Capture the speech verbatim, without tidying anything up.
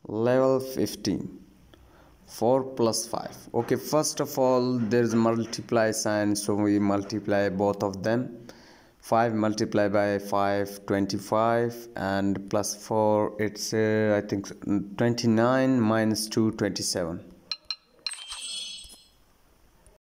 Level fifteen. four plus five. Okay, first of all there is a multiply sign, so we multiply both of them. five multiplied by five, twenty-five, and plus four, it's uh, I think twenty-nine, minus two, twenty-seven.